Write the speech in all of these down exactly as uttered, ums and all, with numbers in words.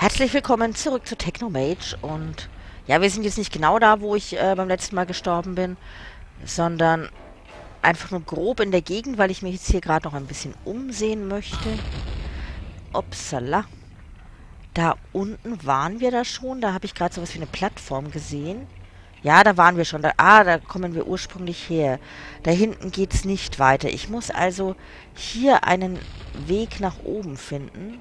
Herzlich willkommen zurück zu Technomage und ja, wir sind jetzt nicht genau da, wo ich äh, beim letzten Mal gestorben bin, sondern einfach nur grob in der Gegend, weil ich mich jetzt hier gerade noch ein bisschen umsehen möchte. Upsala. Da unten waren wir da schon, da habe ich gerade sowas wie eine Plattform gesehen. Ja, da waren wir schon. Da, ah, da kommen wir ursprünglich her. Da hinten geht es nicht weiter. Ich muss also hier einen Weg nach oben finden.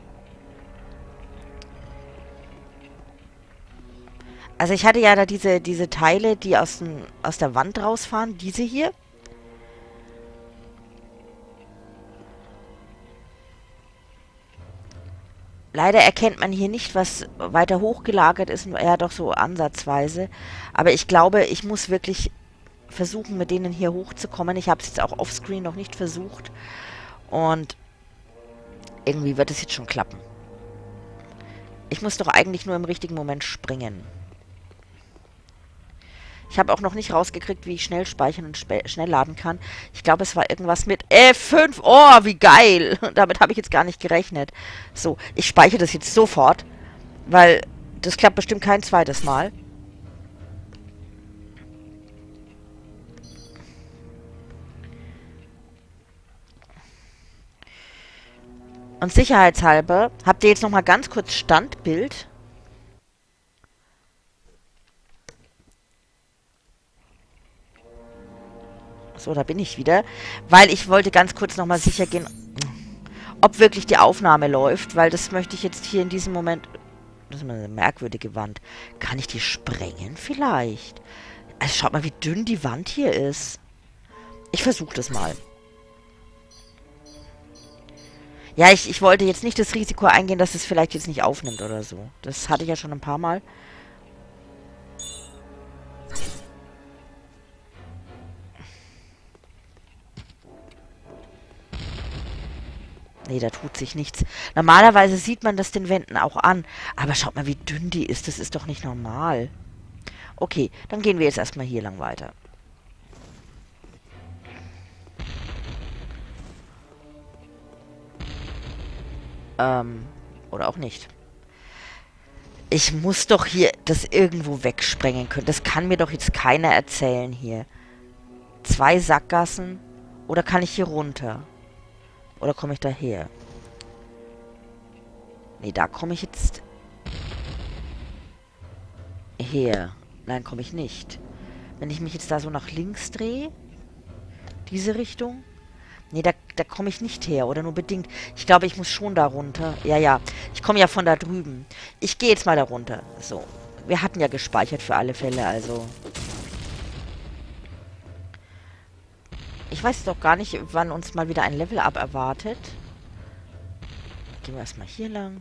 Also ich hatte ja da diese, diese Teile, die aus, dem, aus der Wand rausfahren. Diese hier. Leider erkennt man hier nicht, was weiter hochgelagert ist. Ja, doch so ansatzweise. Aber ich glaube, ich muss wirklich versuchen, mit denen hier hochzukommen. Ich habe es jetzt auch offscreen noch nicht versucht. Und irgendwie wird es jetzt schon klappen. Ich muss doch eigentlich nur im richtigen Moment springen. Ich habe auch noch nicht rausgekriegt, wie ich schnell speichern und sp schnell laden kann. Ich glaube, es war irgendwas mit F fünf. Oh, wie geil. Damit habe ich jetzt gar nicht gerechnet. So, ich speichere das jetzt sofort, weil das klappt bestimmt kein zweites Mal. Und sicherheitshalber habt ihr jetzt noch mal ganz kurz Standbild. So, da bin ich wieder. Weil ich wollte ganz kurz nochmal sicher gehen, ob wirklich die Aufnahme läuft. Weil das möchte ich jetzt hier in diesem Moment... Das ist eine merkwürdige Wand. Kann ich die sprengen vielleicht? Also schaut mal, wie dünn die Wand hier ist. Ich versuche das mal. Ja, ich, ich wollte jetzt nicht das Risiko eingehen, dass es vielleicht jetzt nicht aufnimmt oder so. Das hatte ich ja schon ein paar Mal. Nee, da tut sich nichts. Normalerweise sieht man das den Wänden auch an. Aber schaut mal, wie dünn die ist. Das ist doch nicht normal. Okay, dann gehen wir jetzt erstmal hier lang weiter. Ähm, oder auch nicht. Ich muss doch hier das irgendwo wegsprengen können. Das kann mir doch jetzt keiner erzählen hier. Zwei Sackgassen. Oder kann ich hier runter? Oder komme ich daher? Nee, da komme ich jetzt her. Nein, komme ich nicht. Wenn ich mich jetzt da so nach links drehe, diese Richtung. Nee, da, da komme ich nicht her. Oder nur bedingt. Ich glaube, ich muss schon da runter. Ja, ja. Ich komme ja von da drüben. Ich gehe jetzt mal da runter. So. Wir hatten ja gespeichert für alle Fälle, also... Ich weiß doch gar nicht, wann uns mal wieder ein Level-Up erwartet. Gehen wir erstmal hier lang.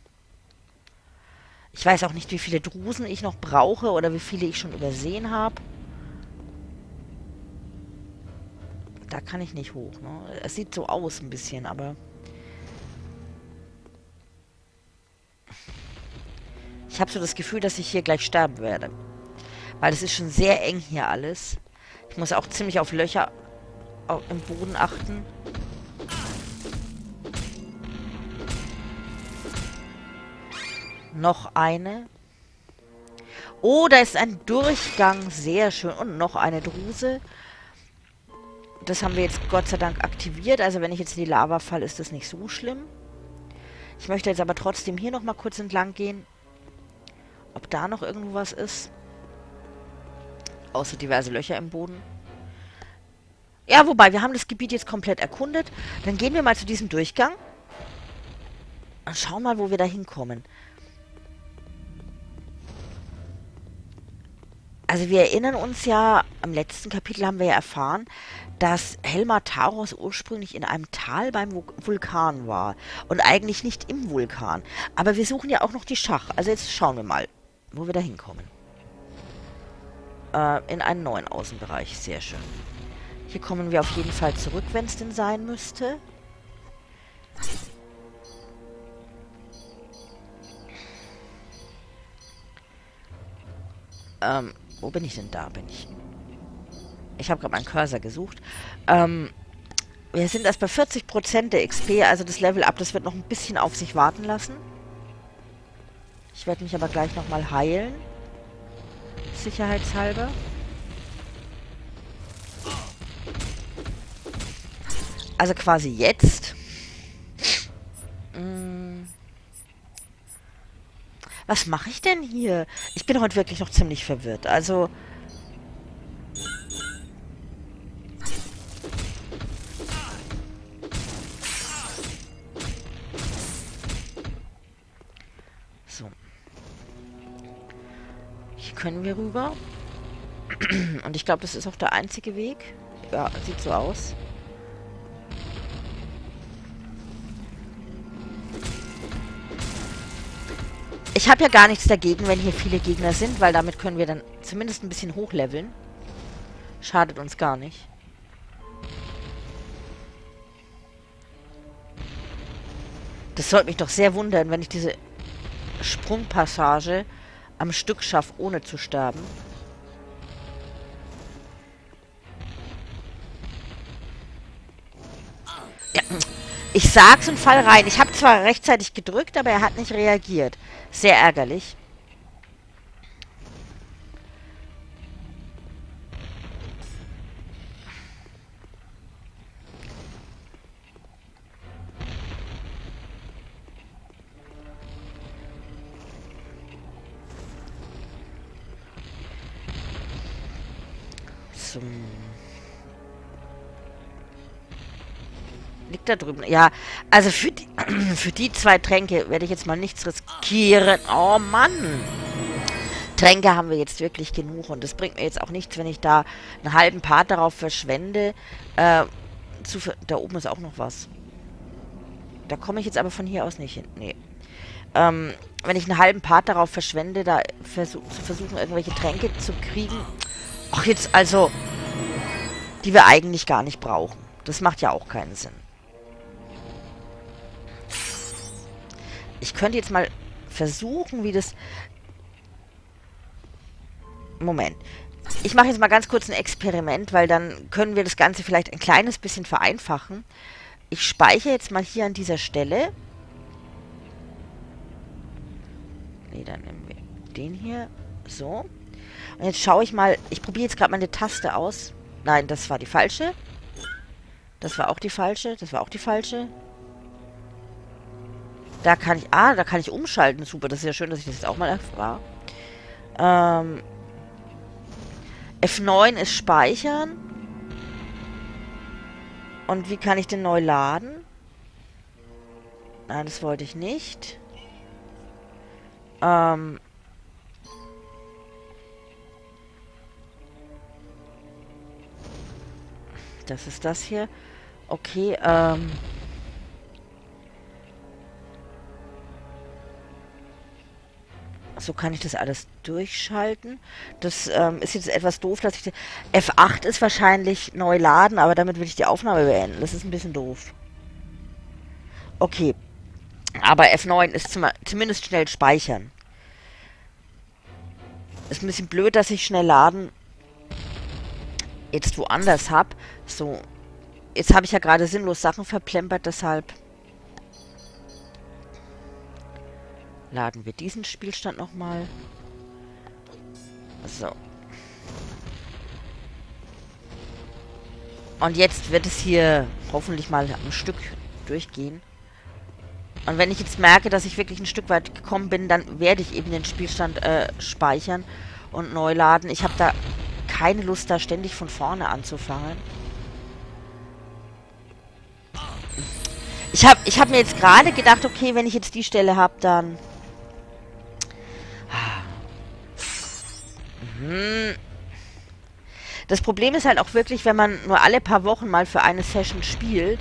Ich weiß auch nicht, wie viele Drusen ich noch brauche oder wie viele ich schon übersehen habe. Da kann ich nicht hoch, ne? Es sieht so aus ein bisschen, aber... Ich habe so das Gefühl, dass ich hier gleich sterben werde. Weil es ist schon sehr eng hier alles. Ich muss auch ziemlich auf Löcher im Boden achten. Noch eine. Oh, da ist ein Durchgang. Sehr schön. Und noch eine Druse. Das haben wir jetzt Gott sei Dank aktiviert. Also wenn ich jetzt in die Lava falle, ist das nicht so schlimm. Ich möchte jetzt aber trotzdem hier noch mal kurz entlang gehen. Ob da noch irgendwo was ist. Außer diverse Löcher im Boden. Ja, wobei, wir haben das Gebiet jetzt komplett erkundet. Dann gehen wir mal zu diesem Durchgang. Und schauen mal, wo wir da hinkommen. Also wir erinnern uns ja, am letzten Kapitel haben wir ja erfahren, dass Helmar Taros ursprünglich in einem Tal beim Vulkan war. Und eigentlich nicht im Vulkan. Aber wir suchen ja auch noch die Schach. Also jetzt schauen wir mal, wo wir da hinkommen. Äh, in einen neuen Außenbereich. Sehr schön. Hier kommen wir auf jeden Fall zurück, wenn es denn sein müsste. Ähm, wo bin ich denn? Da bin ich. Ich habe gerade meinen Cursor gesucht. Ähm, wir sind erst bei vierzig Prozent der X P, also das Level-Up, das wird noch ein bisschen auf sich warten lassen. Ich werde mich aber gleich nochmal heilen. Sicherheitshalber. Also quasi jetzt. Hm. Was mache ich denn hier? Ich bin heute wirklich noch ziemlich verwirrt. Also... So. Hier können wir rüber. Und ich glaube, das ist auch der einzige Weg. Ja, sieht so aus. Ich habe ja gar nichts dagegen, wenn hier viele Gegner sind, weil damit können wir dann zumindest ein bisschen hochleveln. Schadet uns gar nicht. Das sollte mich doch sehr wundern, wenn ich diese Sprungpassage am Stück schaffe, ohne zu sterben. Ja, ich sag's und fall rein. Ich habe zwar rechtzeitig gedrückt, aber er hat nicht reagiert. Sehr ärgerlich. So. Liegt da drüben. Ja, also für die, für die zwei Tränke werde ich jetzt mal nichts riskieren. Oh Mann! Tränke haben wir jetzt wirklich genug und das bringt mir jetzt auch nichts, wenn ich da einen halben Part darauf verschwende. Äh, zu, da oben ist auch noch was. Da komme ich jetzt aber von hier aus nicht hin. Nee. Ähm, wenn ich einen halben Part darauf verschwende, da versuch, zu versuchen, irgendwelche Tränke zu kriegen. Ach, jetzt also, die wir eigentlich gar nicht brauchen. Das macht ja auch keinen Sinn. Ich könnte jetzt mal versuchen, wie das... Moment. Ich mache jetzt mal ganz kurz ein Experiment, weil dann können wir das Ganze vielleicht ein kleines bisschen vereinfachen. Ich speichere jetzt mal hier an dieser Stelle. Ne, dann nehmen wir den hier. So. Und jetzt schaue ich mal... Ich probiere jetzt gerade mal eine Taste aus. Nein, das war die falsche. Das war auch die falsche. Das war auch die falsche. Da kann ich... Ah, da kann ich umschalten. Super, das ist ja schön, dass ich das jetzt auch mal erfahre. Ähm... F neun ist Speichern. Und wie kann ich den neu laden? Nein, das wollte ich nicht. Ähm... Das ist das hier. Okay, ähm... so kann ich das alles durchschalten. Das ähm, ist jetzt etwas doof, dass ich... F acht ist wahrscheinlich neu laden, aber damit will ich die Aufnahme beenden. Das ist ein bisschen doof. Okay. Aber F neun ist zum, zumindest schnell speichern. Ist ein bisschen blöd, dass ich schnell laden jetzt woanders habe. So. Jetzt habe ich ja gerade sinnlos Sachen verplempert, deshalb... Laden wir diesen Spielstand nochmal. So. Und jetzt wird es hier hoffentlich mal ein Stück durchgehen. Und wenn ich jetzt merke, dass ich wirklich ein Stück weit gekommen bin, dann werde ich eben den Spielstand äh, speichern und neu laden. Ich habe da keine Lust, da ständig von vorne anzufangen. Ich habe ich hab mir jetzt gerade gedacht, okay, wenn ich jetzt die Stelle habe, dann... Das Problem ist halt auch wirklich, wenn man nur alle paar Wochen mal für eine Session spielt,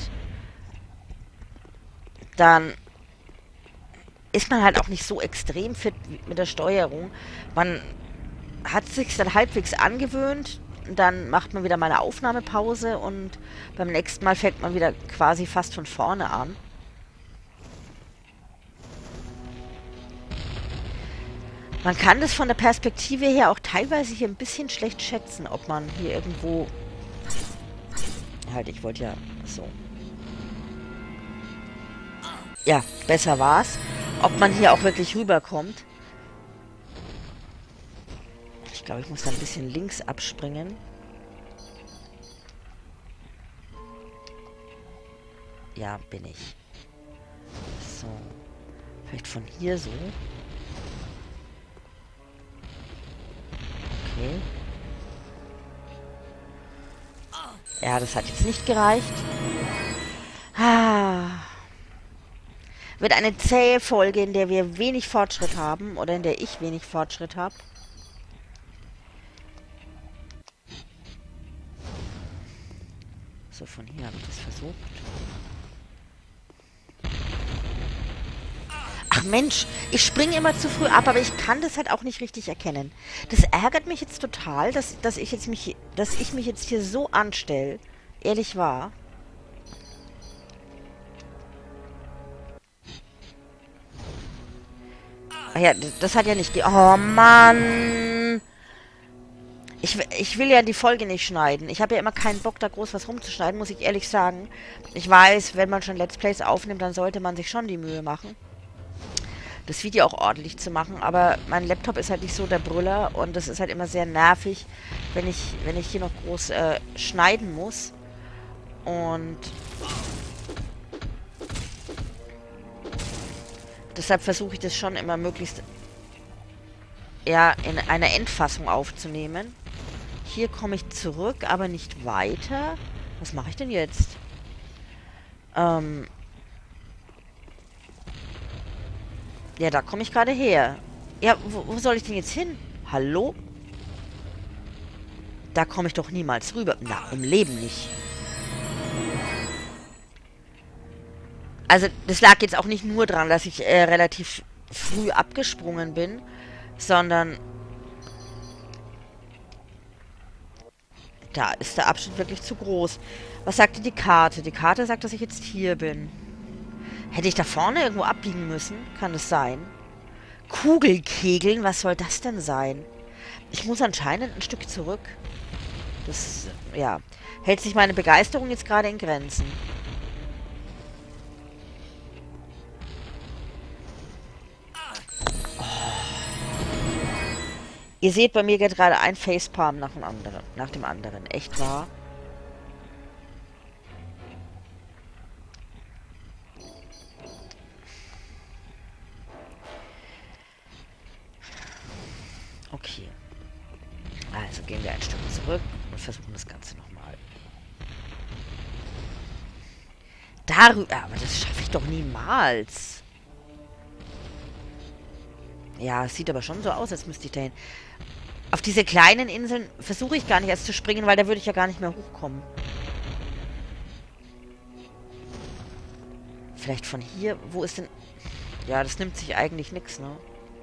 dann ist man halt auch nicht so extrem fit mit der Steuerung. Man hat sich dann halbwegs angewöhnt, dann macht man wieder mal eine Aufnahmepause und beim nächsten Mal fängt man wieder quasi fast von vorne an. Man kann das von der Perspektive her auch teilweise hier ein bisschen schlecht schätzen, ob man hier irgendwo... Halt, ich wollte ja... So. Ja, besser war's. Ob man hier auch wirklich rüberkommt. Ich glaube, ich muss da ein bisschen links abspringen. Ja, bin ich. So. Vielleicht von hier so. Okay. Ja, das hat jetzt nicht gereicht. Ah. Wird eine zähe Folge, in der wir wenig Fortschritt haben. Oder in der ich wenig Fortschritt habe. So, von hier habe ich das versucht. Ach Mensch, ich springe immer zu früh ab, aber ich kann das halt auch nicht richtig erkennen. Das ärgert mich jetzt total, dass, dass, ich, jetzt mich, dass ich mich jetzt hier so anstelle. Ehrlich wahr. Ach ja, das hat ja nicht... Ge oh Mann! Ich, ich will ja die Folge nicht schneiden. Ich habe ja immer keinen Bock, da groß was rumzuschneiden, muss ich ehrlich sagen. Ich weiß, wenn man schon Let's Plays aufnimmt, dann sollte man sich schon die Mühe machen, das Video auch ordentlich zu machen. Aber mein Laptop ist halt nicht so der Brüller und das ist halt immer sehr nervig, wenn ich, wenn ich hier noch groß äh, schneiden muss. Und deshalb versuche ich das schon immer möglichst ja, in einer Endfassung aufzunehmen. Hier komme ich zurück, aber nicht weiter. Was mache ich denn jetzt? Ähm ja, da komme ich gerade her. Ja, wo, wo soll ich denn jetzt hin? Hallo? Da komme ich doch niemals rüber. Na, im Leben nicht. Also, das lag jetzt auch nicht nur daran, dass ich äh, relativ früh abgesprungen bin, sondern da ist der Abschnitt wirklich zu groß. Was sagte die Karte? Die Karte sagt, dass ich jetzt hier bin. Hätte ich da vorne irgendwo abbiegen müssen? Kann es sein? Kugelkegeln? Was soll das denn sein? Ich muss anscheinend ein Stück zurück. Das, ja, hält sich meine Begeisterung jetzt gerade in Grenzen. Ihr seht, bei mir geht gerade ein Facepalm nach dem anderen. Nach dem anderen. Echt wahr? Okay. Also gehen wir ein Stück zurück und versuchen das Ganze nochmal. Darüber... Aber das schaffe ich doch niemals. Ja, es sieht aber schon so aus, als müsste ich dahin. Auf diese kleinen Inseln versuche ich gar nicht erst zu springen, weil da würde ich ja gar nicht mehr hochkommen. Vielleicht von hier... Wo ist denn... Ja, das nimmt sich eigentlich nichts, ne?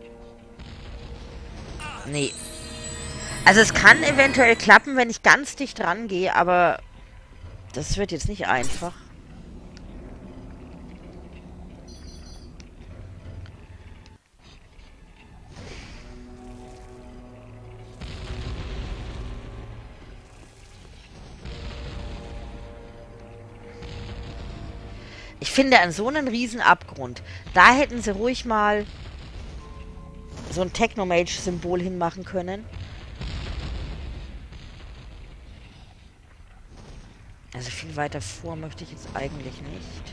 Nee. Also es kann eventuell klappen, wenn ich ganz dicht rangehe, aber das wird jetzt nicht einfach. Ich finde, an so einen riesen Abgrund, da hätten sie ruhig mal so ein Technomage-Symbol hinmachen können. Also viel weiter vor möchte ich jetzt eigentlich nicht.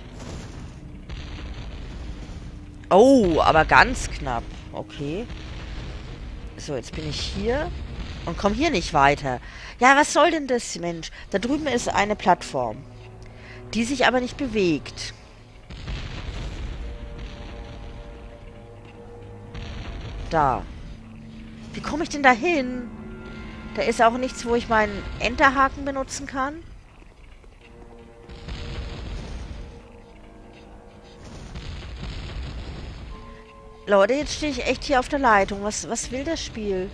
Oh, aber ganz knapp. Okay. So, jetzt bin ich hier und komme hier nicht weiter. Ja, was soll denn das, Mensch? Da drüben ist eine Plattform, die sich aber nicht bewegt. Da. Wie komme ich denn da hin? Da ist auch nichts, wo ich meinen Enterhaken benutzen kann. Leute, jetzt stehe ich echt hier auf der Leitung. Was, was will das Spiel?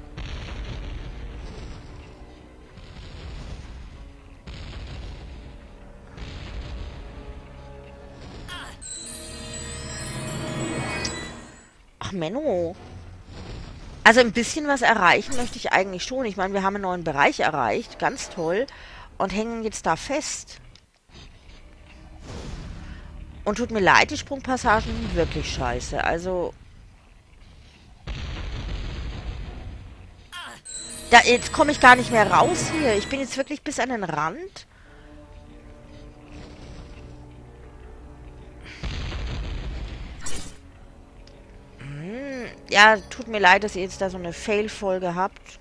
Ach, Menno. Also ein bisschen was erreichen möchte ich eigentlich schon. Ich meine, wir haben einen neuen Bereich erreicht. Ganz toll. Und hängen jetzt da fest. Und tut mir leid, die Sprungpassagen sind wirklich scheiße. Also... Da, jetzt komme ich gar nicht mehr raus hier. Ich bin jetzt wirklich bis an den Rand. Hm, ja, tut mir leid, dass ihr jetzt da so eine Fail-Folge habt.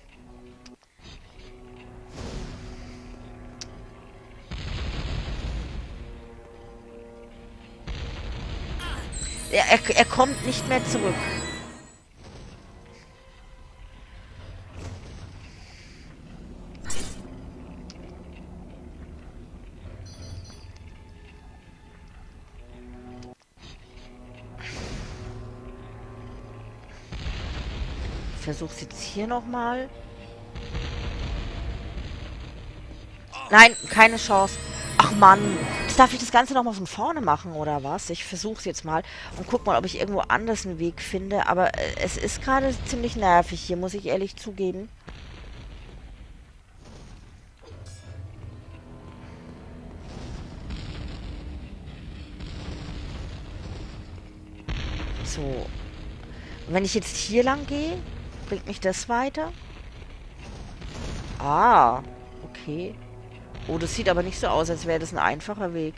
Er, er, er kommt nicht mehr zurück. Ich versuch's jetzt hier nochmal. Nein, keine Chance. Ach Mann, jetzt darf ich das Ganze nochmal von vorne machen, oder was? Ich versuch's jetzt mal und guck mal, ob ich irgendwo anders einen Weg finde. Aber äh, es ist gerade ziemlich nervig hier, muss ich ehrlich zugeben. So. Und wenn ich jetzt hier lang gehe, bringt mich das weiter? Ah, okay. Oh, das sieht aber nicht so aus, als wäre das ein einfacher Weg.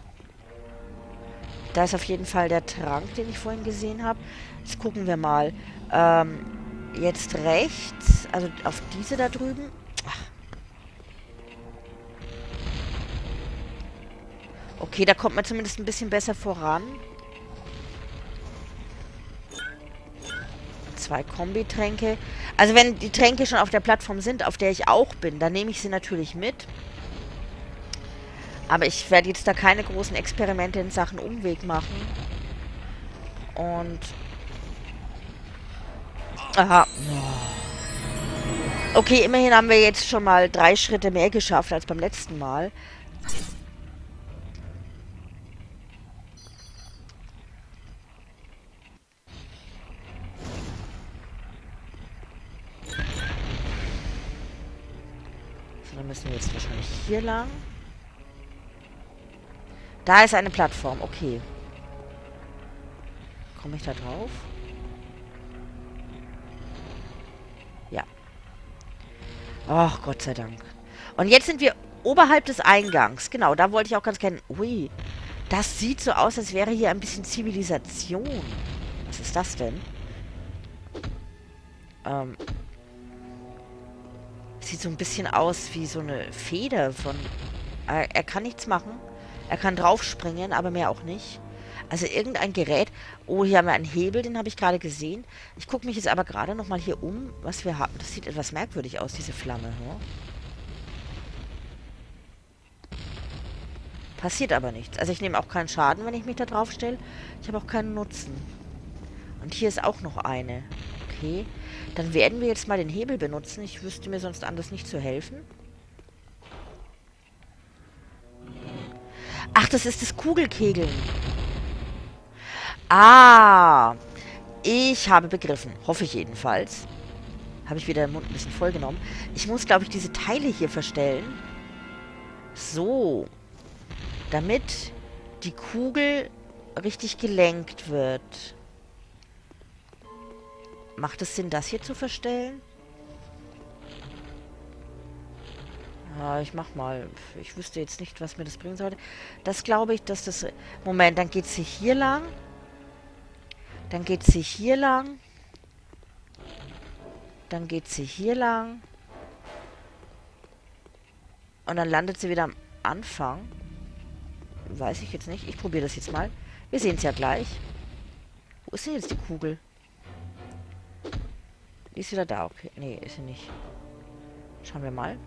Da ist auf jeden Fall der Trank, den ich vorhin gesehen habe. Jetzt gucken wir mal. Ähm, jetzt rechts, also auf diese da drüben. Ach. Okay, da kommt man zumindest ein bisschen besser voran. Zwei Kombitränke. Also wenn die Tränke schon auf der Plattform sind, auf der ich auch bin, dann nehme ich sie natürlich mit. Aber ich werde jetzt da keine großen Experimente in Sachen Umweg machen. Und... Aha. Okay, immerhin haben wir jetzt schon mal drei Schritte mehr geschafft als beim letzten Mal. So, dann müssen wir jetzt wahrscheinlich hier lang. Da ist eine Plattform, okay. Komme ich da drauf? Ja. Ach, Gott sei Dank. Und jetzt sind wir oberhalb des Eingangs. Genau, da wollte ich auch ganz gerne... Ui, das sieht so aus, als wäre hier ein bisschen Zivilisation. Was ist das denn? Ähm... Sieht so ein bisschen aus wie so eine Feder von... Er, er kann nichts machen. Er kann draufspringen, aber mehr auch nicht. Also irgendein Gerät. Oh, hier haben wir einen Hebel, den habe ich gerade gesehen. Ich gucke mich jetzt aber gerade nochmal hier um, was wir haben. Das sieht etwas merkwürdig aus, diese Flamme. Ja? Passiert aber nichts. Also ich nehme auch keinen Schaden, wenn ich mich da drauf stelle. Ich habe auch keinen Nutzen. Und hier ist auch noch eine. Okay. Dann werden wir jetzt mal den Hebel benutzen. Ich wüsste mir sonst anders nicht zu helfen. Ach, das ist das Kugelkegeln. Ah, ich habe begriffen. Hoffe ich jedenfalls. Habe ich wieder den Mund ein bisschen voll genommen. Ich muss, glaube ich, diese Teile hier verstellen. So. Damit die Kugel richtig gelenkt wird. Macht es Sinn, das hier zu verstellen? Ja, ich mach mal. Ich wüsste jetzt nicht, was mir das bringen sollte. Das glaube ich, dass das... Moment, dann geht sie hier lang. Dann geht sie hier lang. Dann geht sie hier lang. Und dann landet sie wieder am Anfang. Weiß ich jetzt nicht. Ich probiere das jetzt mal. Wir sehen es ja gleich. Wo ist denn jetzt die Kugel? Die ist wieder da. Okay. Nee, ist sie nicht. Schauen wir mal.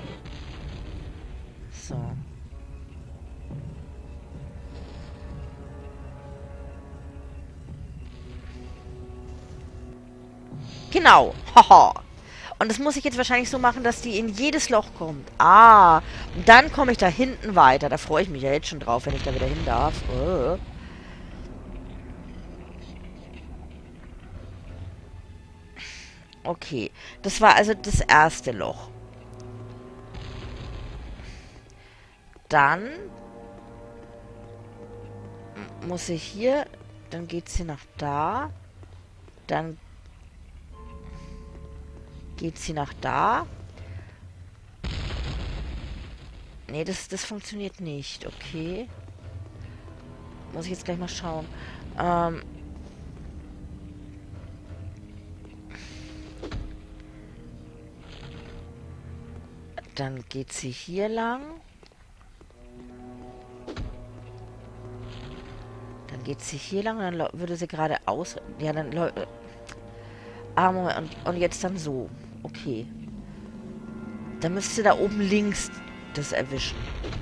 So. Genau. Haha. Und das muss ich jetzt wahrscheinlich so machen, dass die in jedes Loch kommt. Ah. Und dann komme ich da hinten weiter. Da freue ich mich ja jetzt schon drauf, wenn ich da wieder hin darf. Oh. Okay. Das war also das erste Loch. Dann muss ich hier, dann geht sie nach da, dann geht sie nach da. Nee, das, das funktioniert nicht. Okay. Muss ich jetzt gleich mal schauen. Ähm... Dann geht sie hier lang. Dann geht sie hier lang und dann würde sie geradeaus... Ja, dann... Ah, Moment. Und, und jetzt dann so. Okay. Dann müsste sie da oben links das erwischen.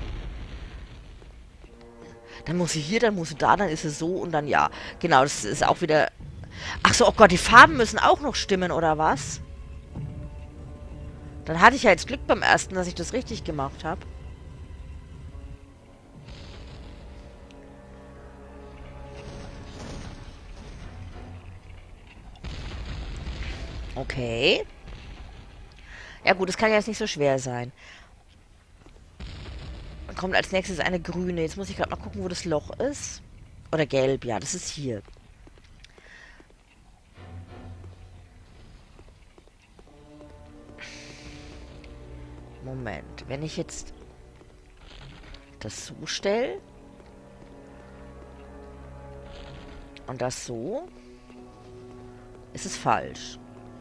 Dann muss sie hier, dann muss sie da, dann ist sie so und dann ja. Genau, das ist auch wieder... Ach so, oh Gott, die Farben müssen auch noch stimmen, oder was? Dann hatte ich ja jetzt Glück beim ersten, dass ich das richtig gemacht habe. Okay. Ja gut, das kann ja jetzt nicht so schwer sein. Dann kommt als nächstes eine grüne. Jetzt muss ich gerade mal gucken, wo das Loch ist. Oder gelb, ja, das ist hier. Moment, wenn ich jetzt das so stelle und das so, ist es falsch.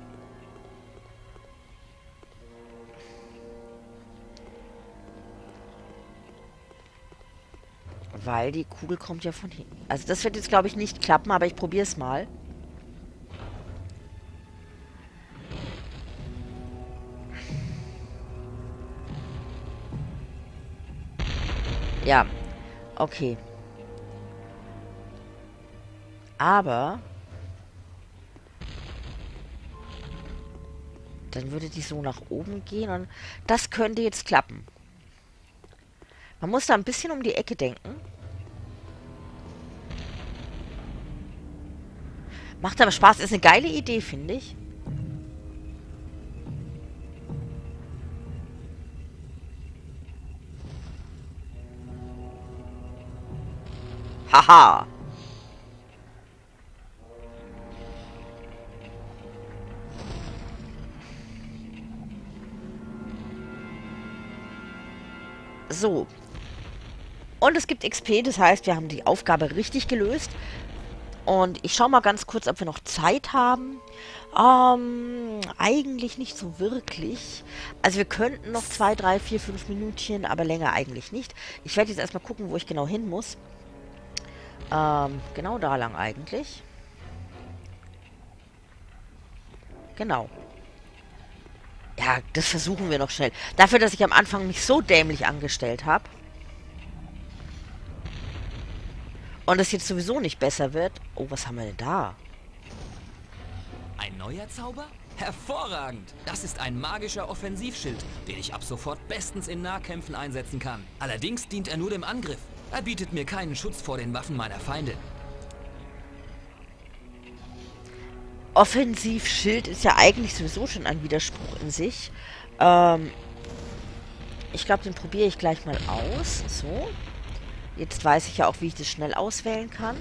Weil die Kugel kommt ja von hinten. Also das wird jetzt, glaube ich, nicht klappen, aber ich probiere es mal. Ja, okay. Aber dann würde die so nach oben gehen und das könnte jetzt klappen. Man muss da ein bisschen um die Ecke denken. Macht aber Spaß, ist eine geile Idee, finde ich. Haha. So. Und es gibt X P, das heißt, wir haben die Aufgabe richtig gelöst. Und ich schaue mal ganz kurz, ob wir noch Zeit haben. Ähm, eigentlich nicht so wirklich. Also wir könnten noch zwei, drei, vier, fünf Minütchen, aber länger eigentlich nicht. Ich werde jetzt erstmal gucken, wo ich genau hin muss. Ähm, genau da lang eigentlich. Genau. Ja, das versuchen wir noch schnell. Dafür, dass ich am Anfang mich so dämlich angestellt habe. Und es jetzt sowieso nicht besser wird. Oh, was haben wir denn da? Ein neuer Zauber? Hervorragend! Das ist ein magischer Offensivschild, den ich ab sofort bestens in Nahkämpfen einsetzen kann. Allerdings dient er nur dem Angriff. Er bietet mir keinen Schutz vor den Waffen meiner Feinde. Offensivschild ist ja eigentlich sowieso schon ein Widerspruch in sich. Ähm, ich glaube, den probiere ich gleich mal aus. So. Jetzt weiß ich ja auch, wie ich das schnell auswählen kann.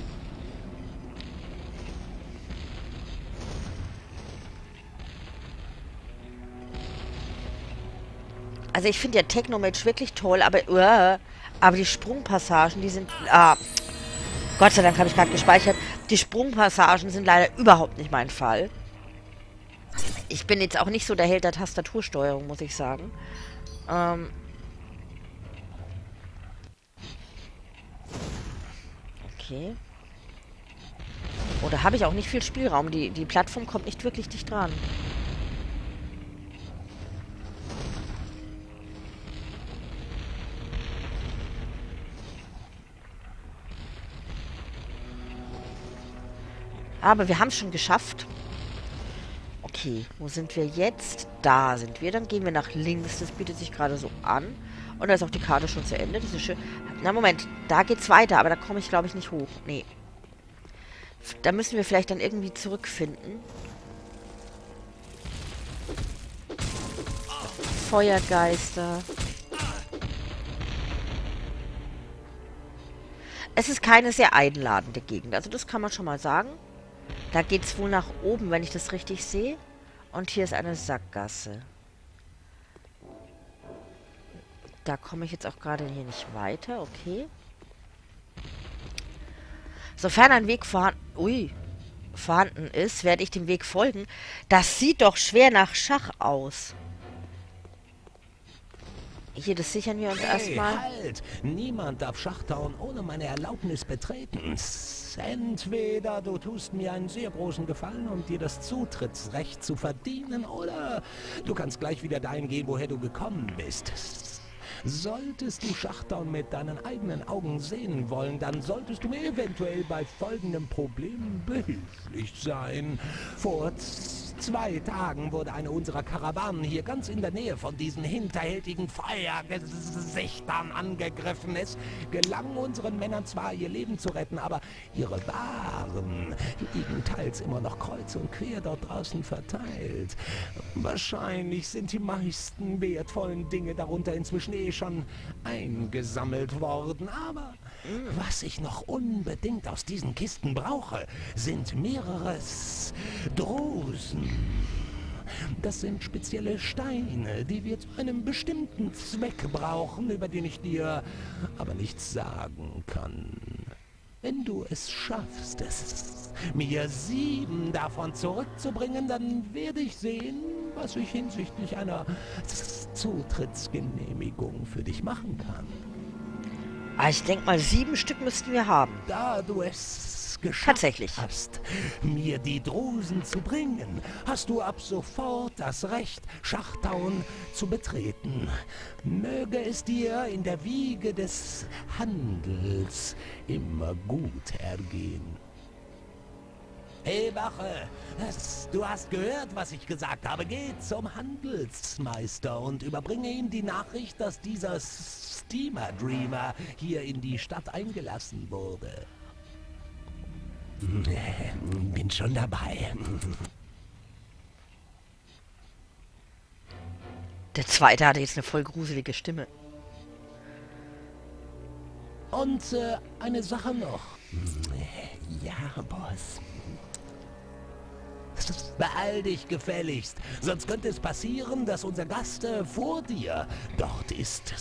Also ich finde ja Technomage wirklich toll, aber uh, aber die Sprungpassagen, die sind... Ah, Gott sei Dank habe ich gerade gespeichert. Die Sprungpassagen sind leider überhaupt nicht mein Fall. Ich bin jetzt auch nicht so der Held der Tastatursteuerung, muss ich sagen. Ähm... Okay. Oder habe ich auch nicht viel Spielraum? Die, die Plattform kommt nicht wirklich dicht dran. Aber wir haben es schon geschafft. Okay, wo sind wir jetzt? Da sind wir. Dann gehen wir nach links. Das bietet sich gerade so an. Und da ist auch die Karte schon zu Ende. Das ist schön. Na, Moment. Da geht's weiter, aber da komme ich, glaube ich, nicht hoch. Nee. Da müssen wir vielleicht dann irgendwie zurückfinden. Feuergeister. Es ist keine sehr einladende Gegend. Also das kann man schon mal sagen. Da geht's wohl nach oben, wenn ich das richtig sehe. Und hier ist eine Sackgasse. Da komme ich jetzt auch gerade hier nicht weiter, okay. Sofern ein Weg vorhanden, ui, vorhanden ist, werde ich dem Weg folgen. Das sieht doch schwer nach Schach aus. Hier, das sichern wir uns Hey, erstmal. halt! Niemand darf Schachtown ohne meine Erlaubnis betreten. Entweder du tust mir einen sehr großen Gefallen, um dir das Zutrittsrecht zu verdienen, oder du kannst gleich wieder dahin gehen, woher du gekommen bist. Solltest du Schachtown mit deinen eigenen Augen sehen wollen, dann solltest du mir eventuell bei folgendem Problem behilflich sein. Vor zwei Tagen wurde eine unserer Karawanen hier ganz in der Nähe von diesen hinterhältigen Feuergesichtern angegriffen. Es gelang unseren Männern zwar, ihr Leben zu retten, aber ihre Waren liegen teils immer noch kreuz und quer dort draußen verteilt. Wahrscheinlich sind die meisten wertvollen Dinge darunter inzwischen eh schon eingesammelt worden, aber was ich noch unbedingt aus diesen Kisten brauche, sind mehrere Drusen. Das sind spezielle Steine, die wir zu einem bestimmten Zweck brauchen, über den ich dir aber nichts sagen kann. Wenn du es schaffst, es, mir sieben davon zurückzubringen, dann werde ich sehen, was ich hinsichtlich einer Zutrittsgenehmigung für dich machen kann. Ah, ich denke mal, sieben Stück müssten wir haben. Da du es geschafft Tatsächlich. hast, mir die Drusen zu bringen, hast du ab sofort das Recht, Schachtown zu betreten. Möge es dir in der Wiege des Handels immer gut ergehen. Hey, Wache, das, du hast gehört, was ich gesagt habe. Geh zum Handelsmeister und überbringe ihm die Nachricht, dass dieser Steamer Dreamer hier in die Stadt eingelassen wurde. Bin schon dabei. Der zweite hatte jetzt eine voll gruselige Stimme. Und äh, eine Sache noch. Ja, Boss. Beeil dich gefälligst, sonst könnte es passieren, dass unser Gast äh, vor dir dort ist.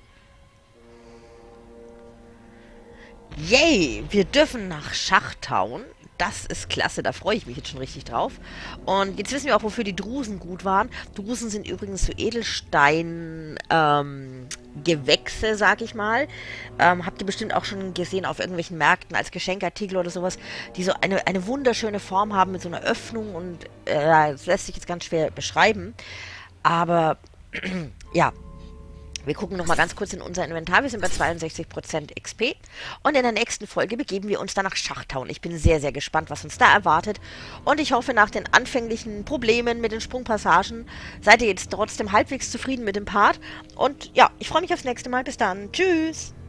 Yay! Wir dürfen nach Schachtown. Das ist klasse, da freue ich mich jetzt schon richtig drauf. Und jetzt wissen wir auch, wofür die Drusen gut waren. Drusen sind übrigens so Edelstein ähm, Gewächse, sag ich mal. Ähm, habt ihr bestimmt auch schon gesehen auf irgendwelchen Märkten als Geschenkartikel oder sowas, die so eine, eine wunderschöne Form haben mit so einer Öffnung und äh, das lässt sich jetzt ganz schwer beschreiben. Aber ja, wir gucken nochmal ganz kurz in unser Inventar. Wir sind bei zweiundsechzig Prozent X P. Und in der nächsten Folge begeben wir uns dann nach Schachtown. Ich bin sehr, sehr gespannt, was uns da erwartet. Und ich hoffe, nach den anfänglichen Problemen mit den Sprungpassagen seid ihr jetzt trotzdem halbwegs zufrieden mit dem Part. Und ja, ich freue mich aufs nächste Mal. Bis dann. Tschüss.